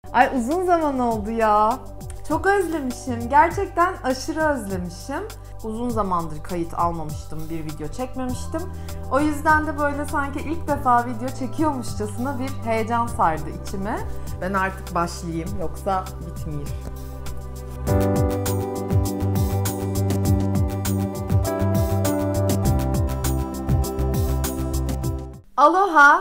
Ay uzun zaman oldu ya. Çok özlemişim. Gerçekten aşırı özlemişim. Uzun zamandır kayıt almamıştım, bir video çekmemiştim. O yüzden de böyle sanki ilk defa video çekiyormuşçasına bir heyecan sardı içime. Ben artık başlayayım yoksa bitmiyor. Aloha!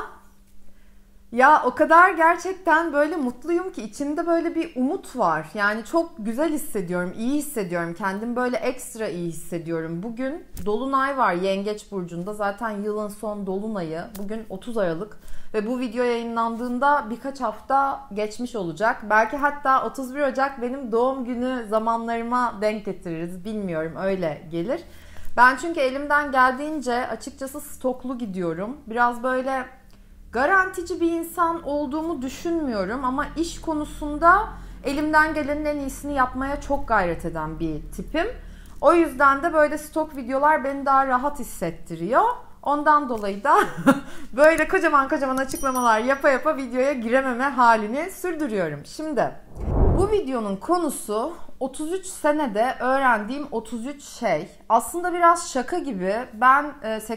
Ya o kadar gerçekten böyle mutluyum ki içimde böyle bir umut var. Yani çok güzel hissediyorum, iyi hissediyorum. Kendimi böyle ekstra iyi hissediyorum. Bugün Dolunay var Yengeç Burcu'nda. Zaten yılın son Dolunayı. Bugün 30 Aralık. Ve bu video yayınlandığında birkaç hafta geçmiş olacak. Belki hatta 31 Ocak benim doğum günü zamanlarıma denk getiririz. Bilmiyorum, öyle gelir. Ben çünkü elimden geldiğince açıkçası stoklu gidiyorum. Biraz böyle garantici bir insan olduğumu düşünmüyorum ama iş konusunda elimden gelenin en iyisini yapmaya çok gayret eden bir tipim. O yüzden de böyle stok videolar beni daha rahat hissettiriyor. Ondan dolayı da böyle kocaman açıklamalar yapa yapa videoya girememe halini sürdürüyorum. Şimdi bu videonun konusu 33 senede öğrendiğim 33 şey. Aslında biraz şaka gibi. Ben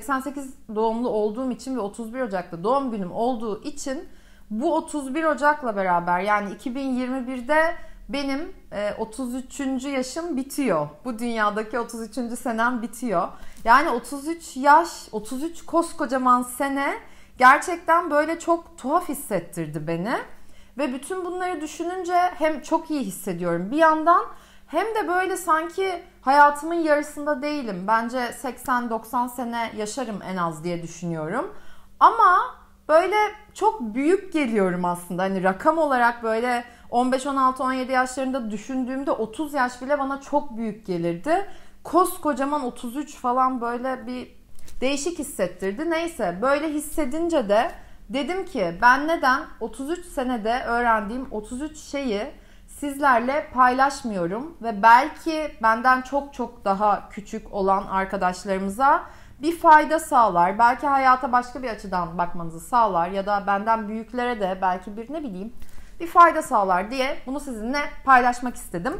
88 doğumlu olduğum için ve 31 Ocak'ta doğum günüm olduğu için bu 31 Ocak'la beraber yani 2021'de benim 33. yaşım bitiyor. Bu dünyadaki 33. senem bitiyor. Yani 33 yaş, 33 koskocaman sene gerçekten böyle çok tuhaf hissettirdi beni. Ve bütün bunları düşününce hem çok iyi hissediyorum bir yandan hem de böyle sanki hayatımın yarısında değilim. Bence 80-90 sene yaşarım en az diye düşünüyorum. Ama böyle çok büyük geliyorum aslında. Hani rakam olarak böyle 15, 16, 17 yaşlarında düşündüğümde 30 yaş bile bana çok büyük gelirdi. Koskocaman 33 falan böyle bir değişik hissettirdi. Neyse böyle hissedince de dedim ki ben neden 33 senede öğrendiğim 33 şeyi sizlerle paylaşmıyorum ve belki benden çok daha küçük olan arkadaşlarımıza bir fayda sağlar. Belki hayata başka bir açıdan bakmanızı sağlar ya da benden büyüklere de belki bir fayda sağlar diye bunu sizinle paylaşmak istedim.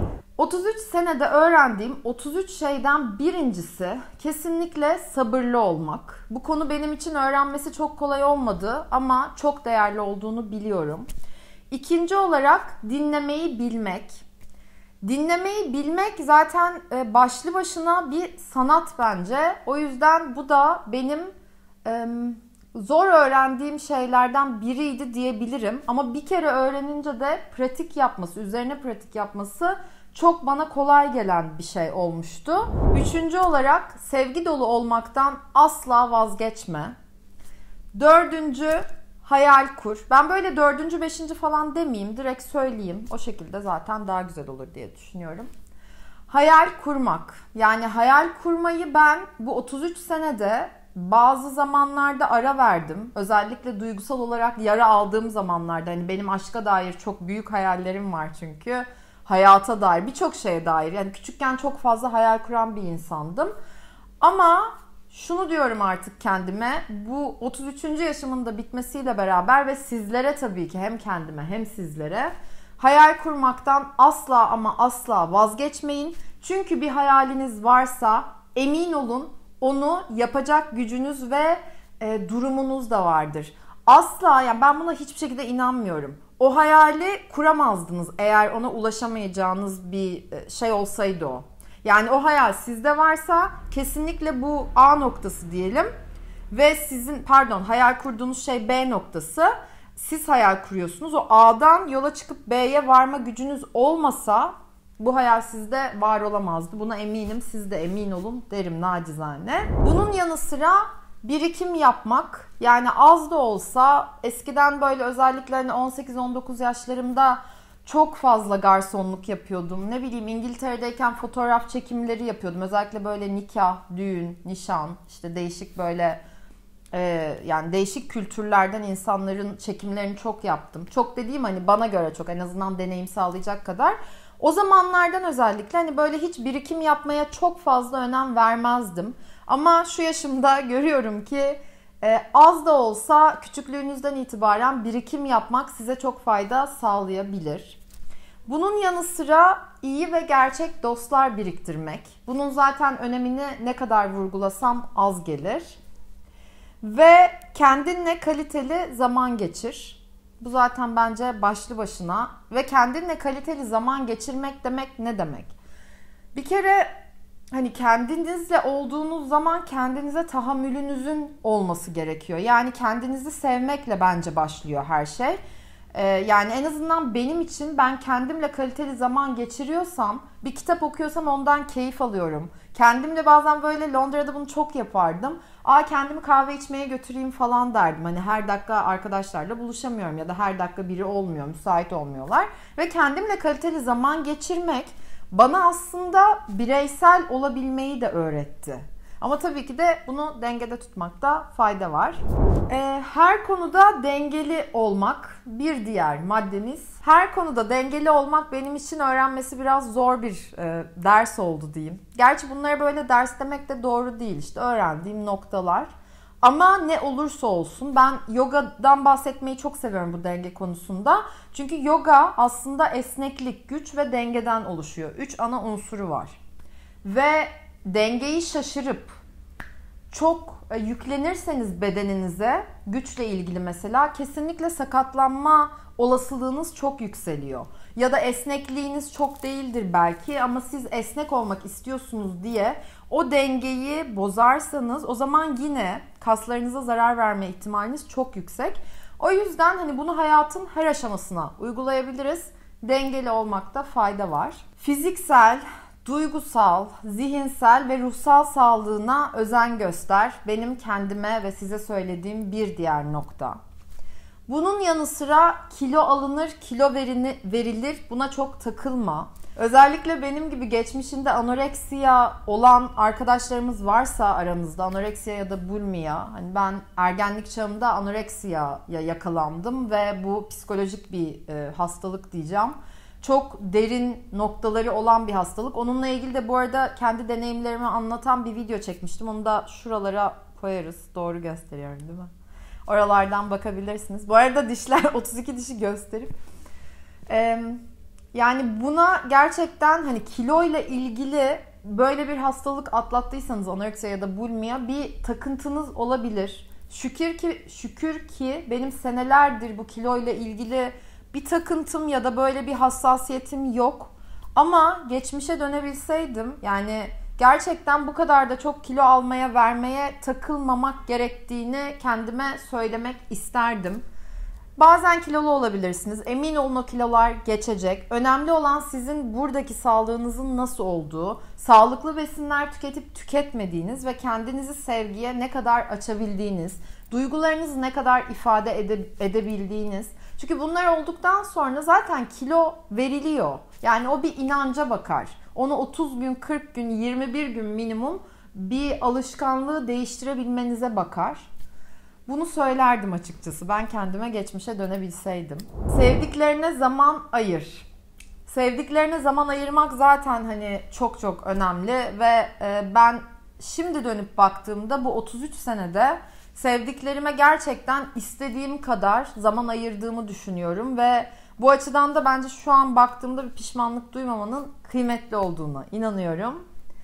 33 senede öğrendiğim 33 şeyden birincisi kesinlikle sabırlı olmak. Bu konu benim için öğrenmesi çok kolay olmadı ama çok değerli olduğunu biliyorum. İkinci olarak dinlemeyi bilmek. Dinlemeyi bilmek zaten başlı başına bir sanat bence. O yüzden bu da benim zor öğrendiğim şeylerden biriydi diyebilirim. Ama bir kere öğrenince de pratik yapması, üzerine pratik yapması çok bana kolay gelen bir şey olmuştu. Üçüncü olarak sevgi dolu olmaktan asla vazgeçme. Dördüncü, hayal kur. Ben böyle dördüncü, beşinci falan demeyeyim. Direkt söyleyeyim. O şekilde zaten daha güzel olur diye düşünüyorum. Hayal kurmak. Yani hayal kurmayı ben bu 33 senede bazı zamanlarda ara verdim. Özellikle duygusal olarak yara aldığım zamanlarda. Hani benim aşka dair çok büyük hayallerim var çünkü. Hayata dair, birçok şeye dair. Yani küçükken çok fazla hayal kuran bir insandım. Ama şunu diyorum artık kendime, bu 33. yaşımın da bitmesiyle beraber ve sizlere tabii ki hem kendime hem sizlere hayal kurmaktan asla ama asla vazgeçmeyin. Çünkü bir hayaliniz varsa emin olun onu yapacak gücünüz ve durumunuz da vardır. Asla, yani ben buna hiçbir şekilde inanmıyorum. O hayali kuramazdınız eğer ona ulaşamayacağınız bir şey olsaydı o. Yani o hayal sizde varsa kesinlikle bu A noktası diyelim ve sizin hayal kurduğunuz şey B noktası. Siz hayal kuruyorsunuz. O A'dan yola çıkıp B'ye varma gücünüz olmasa bu hayal sizde var olamazdı. Buna eminim, siz de emin olun derim nacizane. Bunun yanı sıra birikim yapmak, yani az da olsa eskiden böyle özellikle 18-19 yaşlarımda çok fazla garsonluk yapıyordum. Ne bileyim İngiltere'deyken fotoğraf çekimleri yapıyordum. Özellikle böyle nikah, düğün, nişan, işte değişik böyle yani değişik kültürlerden insanların çekimlerini çok yaptım. Çok dediğim hani bana göre çok, en azından deneyim sağlayacak kadar. O zamanlardan özellikle hani böyle hiç birikim yapmaya çok fazla önem vermezdim. Ama şu yaşımda görüyorum ki Az da olsa küçüklüğünüzden itibaren birikim yapmak size çok fayda sağlayabilir. Bunun yanı sıra iyi ve gerçek dostlar biriktirmek. Bunun zaten önemini ne kadar vurgulasam az gelir. Ve kendinle kaliteli zaman geçir. Bu zaten bence başlı başına. Ve kendinle kaliteli zaman geçirmek demek ne demek? Bir kere hani kendinizle olduğunuz zaman kendinize tahammülünüzün olması gerekiyor. Yani kendinizi sevmekle bence başlıyor her şey. Yani en azından benim için ben kendimle kaliteli zaman geçiriyorsam, bir kitap okuyorsam ondan keyif alıyorum. Kendimle bazen böyle Londra'da bunu çok yapardım. Kendimi kahve içmeye götüreyim falan derdim. Hani her dakika arkadaşlarla buluşamıyorum ya da her dakika biri olmuyor, müsait olmuyorlar. Ve kendimle kaliteli zaman geçirmek bana aslında bireysel olabilmeyi de öğretti. Ama tabii ki de bunu dengede tutmakta fayda var. Her konuda dengeli olmak bir diğer maddemiz. Her konuda dengeli olmak benim için öğrenmesi biraz zor bir ders oldu diyeyim. Gerçi bunlara böyle ders demek de doğru değil. İşte öğrendiğim noktalar. Ama ne olursa olsun ben yogadan bahsetmeyi çok seviyorum bu denge konusunda. Çünkü yoga aslında esneklik, güç ve dengeden oluşuyor. 3 ana unsuru var. Ve dengeyi şaşırıp çok yüklenirseniz bedeninize, güçle ilgili mesela, kesinlikle sakatlanma olasılığınız çok yükseliyor. Ya da esnekliğiniz çok değildir belki ama siz esnek olmak istiyorsunuz diye o dengeyi bozarsanız o zaman yine kaslarınıza zarar verme ihtimaliniz çok yüksek. O yüzden hani bunu hayatın her aşamasına uygulayabiliriz. Dengeli olmakta fayda var. Fiziksel, duygusal, zihinsel ve ruhsal sağlığına özen göster. Benim kendime ve size söylediğim bir diğer nokta. Bunun yanı sıra kilo alınır, kilo verilir. Buna çok takılma. Özellikle benim gibi geçmişinde anoreksiya olan arkadaşlarımız varsa aramızda, anoreksiya ya da bulimiya. Hani ben ergenlik çağımda anoreksiyaya yakalandım ve bu psikolojik bir hastalık diyeceğim. Çok derin noktaları olan bir hastalık. Onunla ilgili de bu arada kendi deneyimlerimi anlatan bir video çekmiştim. Onu da şuralara koyarız. Doğru gösteriyorum değil mi? Oralardan bakabilirsiniz. Bu arada dişler 32 dişi gösterip yani buna gerçekten hani kiloyla ilgili böyle bir hastalık atlattıysanız, anoreksiya ya da bulimiya, bir takıntınız olabilir. Şükür ki benim senelerdir bu kiloyla ilgili bir takıntım ya da böyle bir hassasiyetim yok. Ama geçmişe dönebilseydim, yani gerçekten bu kadar da çok kilo almaya, vermeye takılmamak gerektiğini kendime söylemek isterdim. Bazen kilolu olabilirsiniz. Emin olun o kilolar geçecek. Önemli olan sizin buradaki sağlığınızın nasıl olduğu, sağlıklı besinler tüketip tüketmediğiniz ve kendinizi sevgiye ne kadar açabildiğiniz, duygularınızı ne kadar ifade edebildiğiniz. Çünkü bunlar olduktan sonra zaten kilo veriliyor. Yani o bir inanca bakar. Onu 30 gün, 40 gün, 21 gün minimum bir alışkanlığı değiştirebilmenize bakar. Bunu söylerdim açıkçası. Ben kendime geçmişe dönebilseydim. Sevdiklerine zaman ayır. Sevdiklerine zaman ayırmak zaten hani çok çok önemli ve ben şimdi dönüp baktığımda bu 33 senede sevdiklerime gerçekten istediğim kadar zaman ayırdığımı düşünüyorum ve bu açıdan da bence şu an baktığımda bir pişmanlık duymamanın kıymetli olduğuna inanıyorum.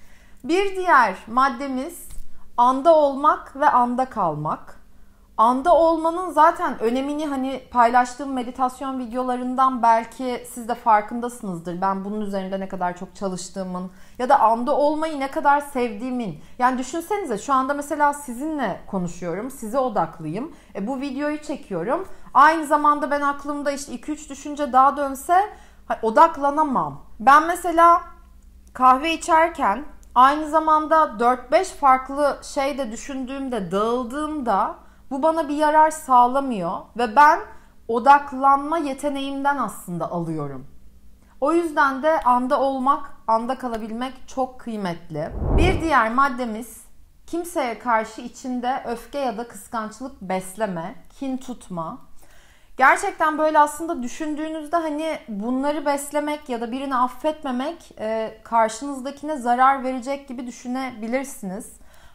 Bir diğer maddemiz anda olmak ve anda kalmak. Anda olmanın zaten önemini hani paylaştığım meditasyon videolarından belki siz de farkındasınızdır. Ben bunun üzerinde ne kadar çok çalıştığımın ya da anda olmayı ne kadar sevdiğimin. Yani düşünsenize, şu anda mesela sizinle konuşuyorum, size odaklıyım. Bu videoyu çekiyorum. Aynı zamanda ben aklımda işte 2-3 düşünce daha dönse odaklanamam. Ben mesela kahve içerken aynı zamanda 4-5 farklı şey de düşündüğümde, dağıldığımda bu bana bir yarar sağlamıyor ve ben odaklanma yeteneğimden aslında alıyorum. O yüzden de anda olmak, anda kalabilmek çok kıymetli. Bir diğer maddemiz, kimseye karşı içinde öfke ya da kıskançlık besleme, kin tutma. Gerçekten böyle aslında düşündüğünüzde hani bunları beslemek ya da birini affetmemek karşınızdakine zarar verecek gibi düşünebilirsiniz.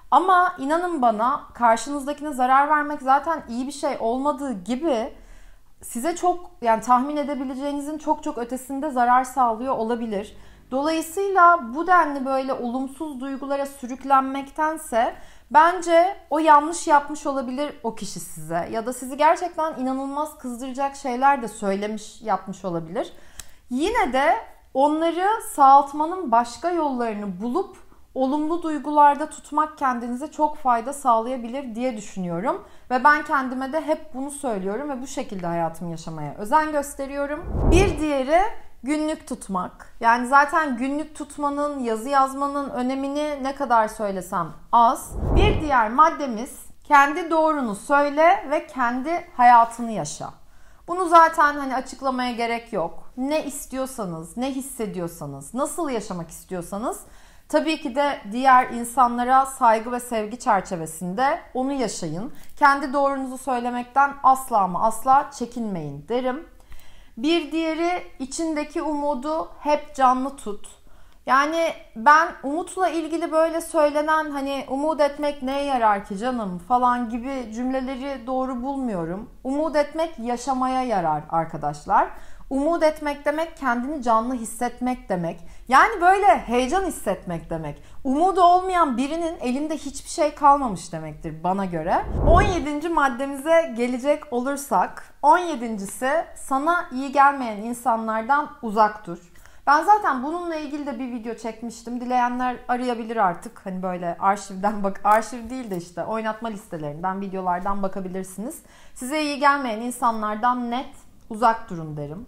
Ama inanın bana, karşınızdakine zarar vermek zaten iyi bir şey olmadığı gibi size çok, yani tahmin edebileceğinizin çok çok ötesinde zarar sağlıyor olabilir. Dolayısıyla bu denli böyle olumsuz duygulara sürüklenmektense bence o yanlış yapmış olabilir o kişi size. Ya da sizi gerçekten inanılmaz kızdıracak şeyler de söylemiş, yapmış olabilir. Yine de onları sağaltmanın başka yollarını bulup olumlu duygularda tutmak kendinize çok fayda sağlayabilir diye düşünüyorum. Ve ben kendime de hep bunu söylüyorum ve bu şekilde hayatımı yaşamaya özen gösteriyorum. Bir diğeri günlük tutmak. Yani zaten günlük tutmanın, yazı yazmanın önemini ne kadar söylesem az. Bir diğer maddemiz kendi doğrunu söyle ve kendi hayatını yaşa. Bunu zaten hani açıklamaya gerek yok. Ne istiyorsanız, ne hissediyorsanız, nasıl yaşamak istiyorsanız tabii ki de diğer insanlara saygı ve sevgi çerçevesinde onu yaşayın. Kendi doğrunuzu söylemekten asla ama asla çekinmeyin derim. Bir diğeri, içindeki umudu hep canlı tut. Yani ben umutla ilgili böyle söylenen hani umut etmek neye yarar ki canım falan gibi cümleleri doğru bulmuyorum. Umut etmek yaşamaya yarar arkadaşlar. Umut etmek demek kendini canlı hissetmek demek. Yani böyle heyecan hissetmek demek. Umudu olmayan birinin elinde hiçbir şey kalmamış demektir bana göre. 17. maddemize gelecek olursak, 17.si sana iyi gelmeyen insanlardan uzak dur. Ben zaten bununla ilgili de bir video çekmiştim. Dileyenler arayabilir artık. Hani böyle arşivden arşiv değil de işte oynatma listelerinden, videolardan bakabilirsiniz. Size iyi gelmeyen insanlardan net uzak durun derim.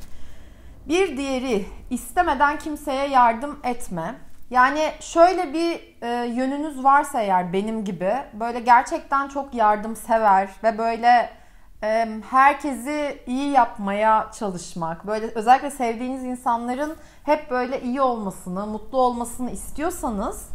Bir diğeri, istemeden kimseye yardım etme. Yani şöyle bir yönünüz varsa eğer benim gibi, böyle gerçekten çok yardımsever ve böyle herkesi iyi yapmaya çalışmak, böyle özellikle sevdiğiniz insanların hep böyle iyi olmasını, mutlu olmasını istiyorsanız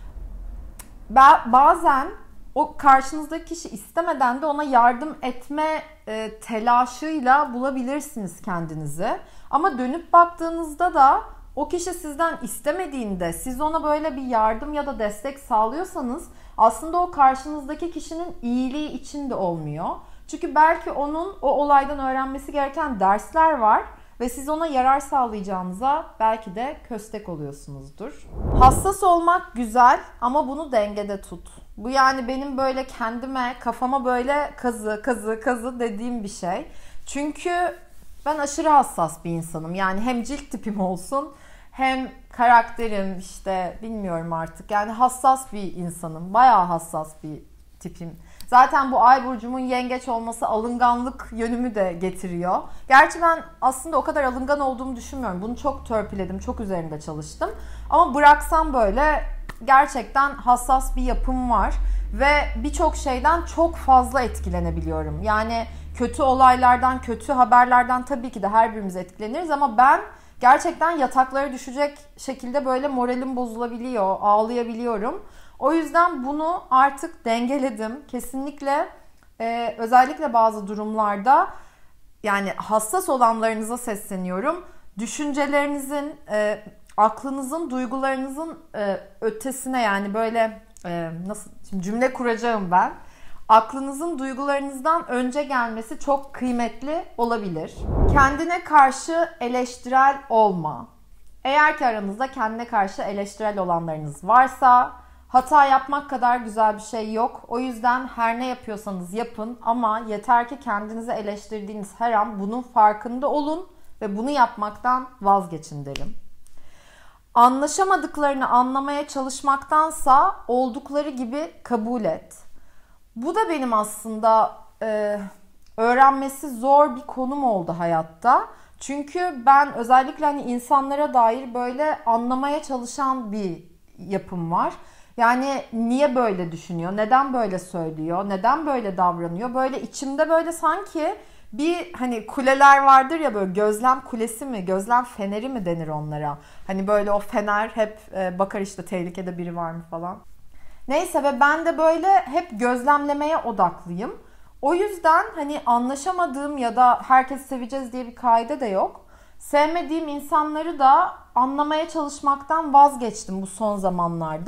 bazen o karşınızdaki kişi istemeden de ona yardım etme telaşıyla bulabilirsiniz kendinizi. Ama dönüp baktığınızda da o kişi sizden istemediğinde siz ona böyle bir yardım ya da destek sağlıyorsanız aslında o karşınızdaki kişinin iyiliği için de olmuyor. Çünkü belki onun o olaydan öğrenmesi gereken dersler var ve siz ona yarar sağlayacağınıza belki de köstek oluyorsunuzdur. Hassas olmak güzel ama bunu dengede tut. Bu yani benim böyle kendime, kafama böyle kazı dediğim bir şey. Çünkü ben aşırı hassas bir insanım. Yani hem cilt tipim olsun hem karakterim, işte bilmiyorum artık. Yani hassas bir insanım. Bayağı hassas bir tipim. Zaten bu ay burcumun yengeç olması alınganlık yönümü de getiriyor. Gerçi ben aslında o kadar alıngan olduğumu düşünmüyorum. Bunu çok törpüledim, çok üzerinde çalıştım. Ama bıraksam böyle gerçekten hassas bir yapım var. Ve birçok şeyden çok fazla etkilenebiliyorum. Yani kötü olaylardan, kötü haberlerden tabii ki de her birimiz etkileniriz. Ama ben gerçekten yataklara düşecek şekilde böyle moralim bozulabiliyor, ağlayabiliyorum. O yüzden bunu artık dengeledim. Kesinlikle özellikle bazı durumlarda yani hassas olanlarınıza sesleniyorum. Düşüncelerinizin, aklınızın, duygularınızın ötesine, yani böyle nasıl şimdi cümle kuracağım ben. Aklınızın duygularınızdan önce gelmesi çok kıymetli olabilir. Kendine karşı eleştirel olma. Eğer ki aranızda kendine karşı eleştirel olanlarınız varsa, hata yapmak kadar güzel bir şey yok. O yüzden her ne yapıyorsanız yapın ama yeter ki kendinizi eleştirdiğiniz her an bunun farkında olun ve bunu yapmaktan vazgeçin derim. Anlaşamadıklarını anlamaya çalışmaktansa oldukları gibi kabul et. Bu da benim aslında öğrenmesi zor bir konum oldu hayatta. Çünkü ben özellikle hani insanlara dair böyle anlamaya çalışan bir yapım var. Yani niye böyle düşünüyor, neden böyle söylüyor, neden böyle davranıyor? Böyle içimde böyle sanki bir hani kuleler vardır ya, böyle gözlem kulesi mi, gözlem feneri mi denir onlara? Hani böyle o fener hep bakar işte tehlikede biri var mı falan. Neyse, ve ben de böyle hep gözlemlemeye odaklıyım. O yüzden hani anlaşamadığım ya da herkes seveceğiz diye bir kaide de yok. Sevmediğim insanları da anlamaya çalışmaktan vazgeçtim bu son zamanlarda.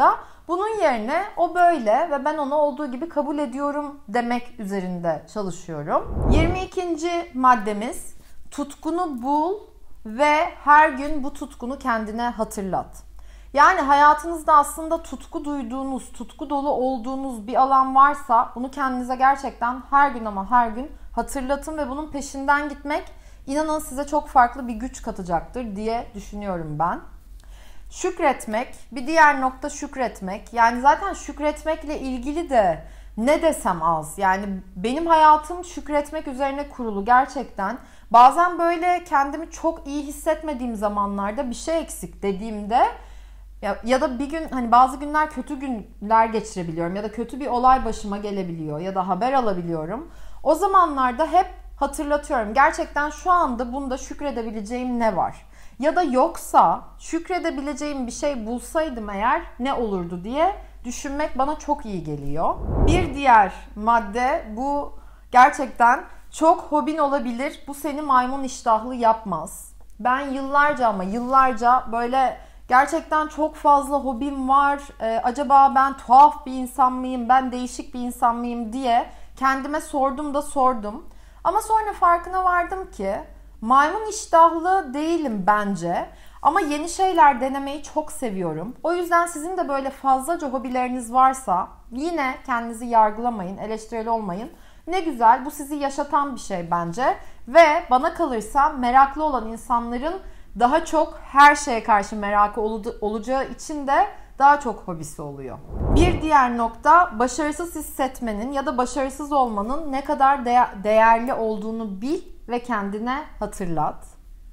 Bunun yerine o böyle ve ben onu olduğu gibi kabul ediyorum demek üzerinde çalışıyorum. 22. maddemiz tutkunu bul ve her gün bu tutkunu kendine hatırlat. Yani hayatınızda aslında tutku duyduğunuz, tutku dolu olduğunuz bir alan varsa bunu kendinize gerçekten her gün ama her gün hatırlatın ve bunun peşinden gitmek inanın size çok farklı bir güç katacaktır diye düşünüyorum ben. Şükretmek, bir diğer nokta şükretmek. Yani zaten şükretmekle ilgili de ne desem az. Yani benim hayatım şükretmek üzerine kurulu gerçekten. Bazen böyle kendimi çok iyi hissetmediğim zamanlarda bir şey eksik dediğimde ya da bir gün hani bazı günler kötü günler geçirebiliyorum ya da kötü bir olay başıma gelebiliyor ya da haber alabiliyorum. O zamanlarda hep hatırlatıyorum. Gerçekten şu anda bunda şükredebileceğim ne var? Ya da yoksa şükredebileceğim bir şey bulsaydım eğer ne olurdu diye düşünmek bana çok iyi geliyor. Bir diğer madde bu gerçekten çok hobin olabilir. Bu seni maymun iştahlı yapmaz. Ben yıllarca ama yıllarca böyle gerçekten çok fazla hobim var. Acaba ben tuhaf bir insan mıyım? Ben değişik bir insan mıyım diye kendime sordum da sordum. Ama sonra farkına vardım ki maymun iştahlı değilim bence. Ama yeni şeyler denemeyi çok seviyorum. O yüzden sizin de böyle fazlaca hobileriniz varsa yine kendinizi yargılamayın, eleştirel olmayın. Ne güzel, bu sizi yaşatan bir şey bence. Ve bana kalırsa meraklı olan insanların daha çok her şeye karşı merakı olacağı için de daha çok hobisi oluyor. Bir diğer nokta başarısız hissetmenin ya da başarısız olmanın ne kadar değerli olduğunu bil ve kendine hatırlat.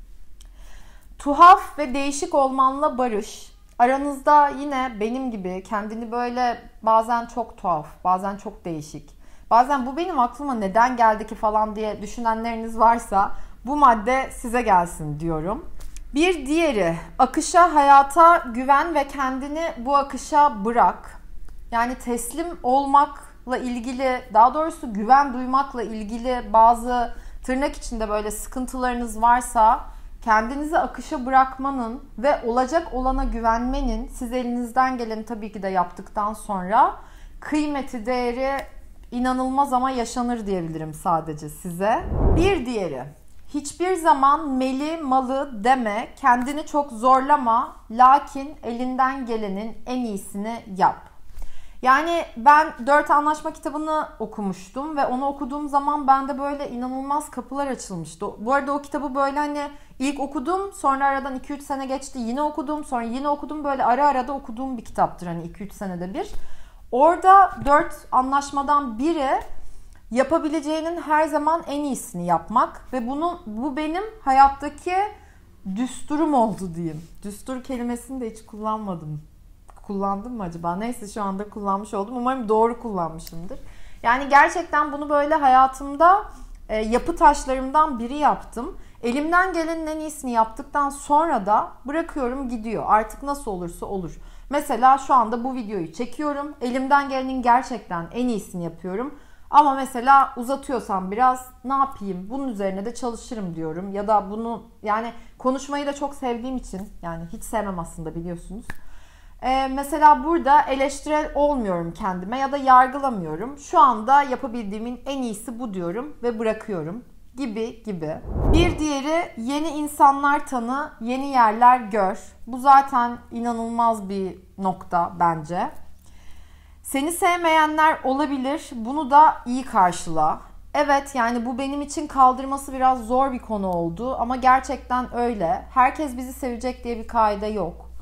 Tuhaf ve değişik olmanla barış. Aranızda yine benim gibi kendini böyle bazen çok tuhaf, bazen çok değişik, bazen bu benim aklıma neden geldi ki falan diye düşünenleriniz varsa bu madde size gelsin diyorum. Bir diğeri akışa, hayata güven ve kendini bu akışa bırak. Yani teslim olmakla ilgili, daha doğrusu güven duymakla ilgili bazı tırnak içinde böyle sıkıntılarınız varsa kendinizi akışa bırakmanın ve olacak olana güvenmenin siz elinizden geleni tabii ki de yaptıktan sonra kıymeti, değeri inanılmaz ama yaşanır diyebilirim sadece size. Bir diğeri hiçbir zaman meli malı deme, kendini çok zorlama, lakin elinden gelenin en iyisini yap. Yani ben 4 Anlaşma kitabını okumuştum ve onu okuduğum zaman bende böyle inanılmaz kapılar açılmıştı. Bu arada o kitabı böyle hani ilk okudum, sonra aradan 2-3 sene geçti, yine okudum, sonra yine okudum, böyle ara ara da okuduğum bir kitaptır hani 2-3 senede bir. Orada 4 anlaşmadan biri yapabileceğinin her zaman en iyisini yapmak ve bu benim hayattaki düsturum oldu diyeyim. Düstur kelimesini de hiç kullanmadım. Kullandım mı acaba? Neyse şu anda kullanmış oldum. Umarım doğru kullanmışımdır. Yani gerçekten bunu böyle hayatımda yapı taşlarımdan biri yaptım. Elimden gelenin en iyisini yaptıktan sonra da bırakıyorum gidiyor. Artık nasıl olursa olur. Mesela şu anda bu videoyu çekiyorum. Elimden gelenin gerçekten en iyisini yapıyorum. Ama mesela uzatıyorsam biraz ne yapayım? Bunun üzerine de çalışırım diyorum. Ya da bunu yani konuşmayı da çok sevdiğim için yani hiç sevmem aslında biliyorsunuz. Mesela burada eleştirel olmuyorum kendime ya da yargılamıyorum. Şu anda yapabildiğimin en iyisi bu diyorum ve bırakıyorum gibi gibi. Bir diğeri yeni insanlar tanı, yeni yerler gör. Bu zaten inanılmaz bir nokta bence. Seni sevmeyenler olabilir. Bunu da iyi karşıla. Evet yani bu benim için kaldırması biraz zor bir konu oldu ama gerçekten öyle. Herkes bizi sevecek diye bir kaide yok.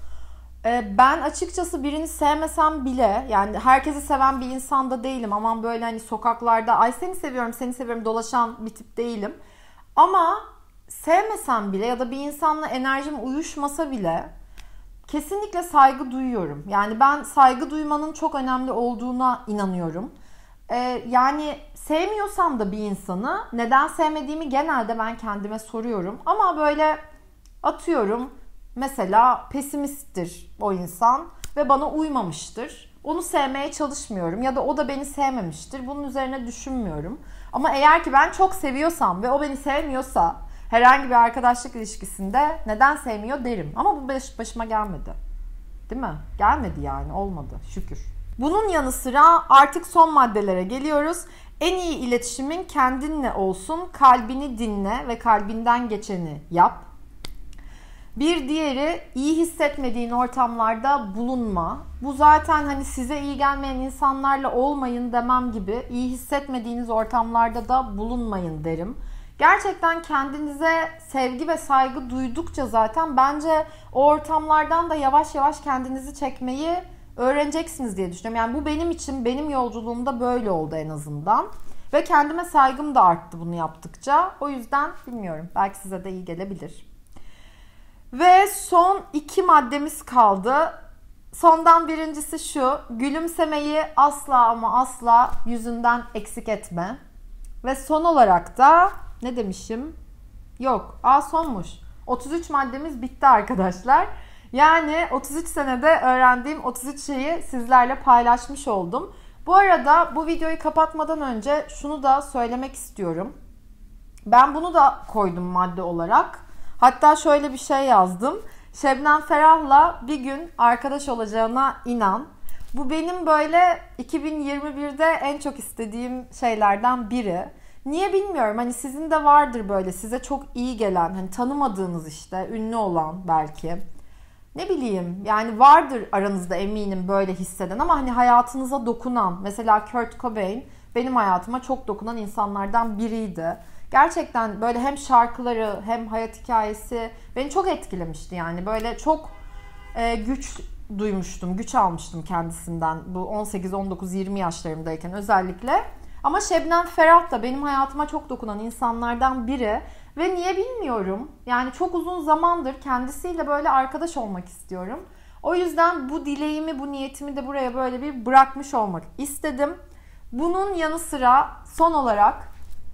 Ben açıkçası birini sevmesem bile yani herkesi seven bir insan da değilim. Aman böyle hani sokaklarda ay seni seviyorum dolaşan bir tip değilim. Ama sevmesem bile ya da bir insanla enerjim uyuşmasa bile kesinlikle saygı duyuyorum. Yani ben saygı duymanın çok önemli olduğuna inanıyorum. Yani sevmiyorsam da bir insanı neden sevmediğimi genelde ben kendime soruyorum. Ama böyle atıyorum mesela pesimisttir o insan ve bana uymamıştır. Onu sevmeye çalışmıyorum ya da o da beni sevmemiştir. Bunun üzerine düşünmüyorum. Ama eğer ki ben çok seviyorsam ve o beni sevmiyorsa herhangi bir arkadaşlık ilişkisinde neden sevmiyor derim. Ama bu başıma gelmedi. Değil mi? Gelmedi yani, olmadı şükür. Bunun yanı sıra artık son maddelere geliyoruz. En iyi iletişimin kendinle olsun, kalbini dinle ve kalbinden geçeni yap. Bir diğeri, iyi hissetmediğin ortamlarda bulunma. Bu zaten hani size iyi gelmeyen insanlarla olmayın demem gibi, iyi hissetmediğiniz ortamlarda da bulunmayın derim. Gerçekten kendinize sevgi ve saygı duydukça zaten bence o ortamlardan da yavaş yavaş kendinizi çekmeyi öğreneceksiniz diye düşünüyorum. Yani bu benim için, benim yolculuğumda böyle oldu en azından. Ve kendime saygım da arttı bunu yaptıkça. O yüzden bilmiyorum, belki size de iyi gelebilir. Ve son 2 maddemiz kaldı. Sondan birincisi şu: gülümsemeyi asla ama asla yüzünden eksik etme. Ve son olarak da ne demişim? Yok, sonmuş. 33 maddemiz bitti arkadaşlar. Yani 33 senede öğrendiğim 33 şeyi sizlerle paylaşmış oldum. Bu arada bu videoyu kapatmadan önce şunu da söylemek istiyorum. Ben bunu da koydum madde olarak. Hatta şöyle bir şey yazdım. Şebnem Ferah'la bir gün arkadaş olacağına inan. Bu benim böyle 2021'de en çok istediğim şeylerden biri. Niye bilmiyorum. Hani sizin de vardır böyle size çok iyi gelen, hani tanımadığınız işte ünlü olan belki. Ne bileyim yani vardır aranızda eminim böyle hisseden ama hani hayatınıza dokunan. Mesela Kurt Cobain benim hayatıma çok dokunan insanlardan biriydi. Gerçekten böyle hem şarkıları hem hayat hikayesi beni çok etkilemişti yani. Böyle çok güç duymuştum, güç almıştım kendisinden bu 18, 19, 20 yaşlarımdayken özellikle. Ama Şebnem Ferah da benim hayatıma çok dokunan insanlardan biri ve niye bilmiyorum. Yani çok uzun zamandır kendisiyle böyle arkadaş olmak istiyorum. O yüzden bu dileğimi, bu niyetimi de buraya böyle bir bırakmış olmak istedim. Bunun yanı sıra son olarak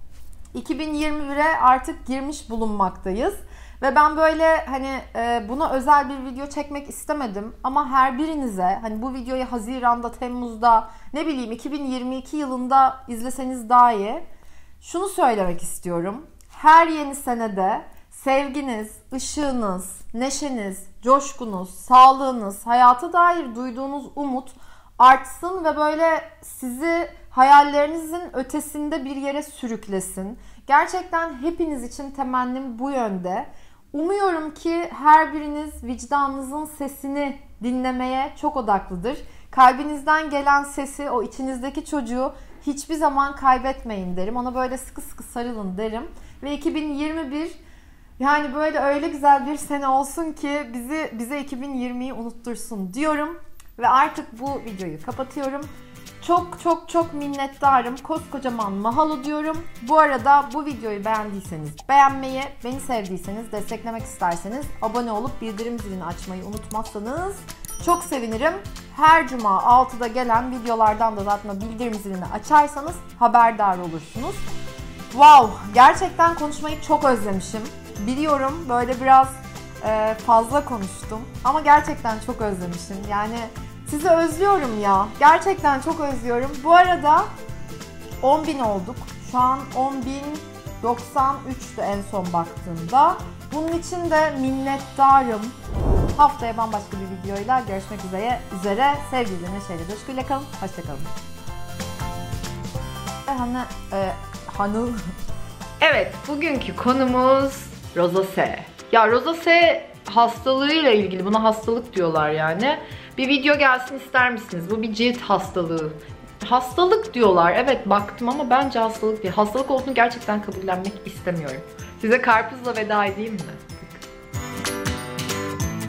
2021'e artık girmiş bulunmaktayız. Ve ben böyle hani buna özel bir video çekmek istemedim. Ama her birinize hani bu videoyu Haziran'da, Temmuz'da, ne bileyim 2022 yılında izleseniz daha iyi. Şunu söylemek istiyorum. Her yeni senede sevginiz, ışığınız, neşeniz, coşkunuz, sağlığınız, hayata dair duyduğunuz umut artsın ve böyle sizi hayallerinizin ötesinde bir yere sürüklesin. Gerçekten hepiniz için temennim bu yönde. Umuyorum ki her biriniz vicdanınızın sesini dinlemeye çok odaklıdır. Kalbinizden gelen sesi, o içinizdeki çocuğu hiçbir zaman kaybetmeyin derim. Ona böyle sıkı sıkı sarılın derim. Ve 2021 yani böyle öyle güzel bir sene olsun ki bize 2020'yi unuttursun diyorum. Ve artık bu videoyu kapatıyorum. Çok çok çok minnettarım. Koskocaman mahalo diyorum. Bu arada bu videoyu beğendiyseniz beğenmeyi, beni sevdiyseniz, desteklemek isterseniz abone olup bildirim zilini açmayı unutmazsanız çok sevinirim. Her cuma 6'da gelen videolardan da zaten bildirim zilini açarsanız haberdar olursunuz. Wow! Gerçekten konuşmayı çok özlemişim. Biliyorum böyle biraz fazla konuştum ama gerçekten çok özlemişim. Yani sizi özlüyorum ya. Gerçekten çok özlüyorum. Bu arada 10.000 olduk. Şu an 10.093'tü en son baktığımda. Bunun için de minnettarım. Haftaya bambaşka bir videoyla görüşmek üzere. Sevgiyle, neşeyle, coşkuyla kalın. Hoşçakalın. Hanım. Evet, bugünkü konumuz rozase. Ya rozase hastalığıyla ilgili, buna hastalık diyorlar yani. Bir video gelsin ister misiniz? Bu bir cilt hastalığı. Hastalık diyorlar. Evet baktım ama bence hastalık değil. Hastalık olduğunu gerçekten kabullenmek istemiyorum. Size karpuzla veda edeyim mi?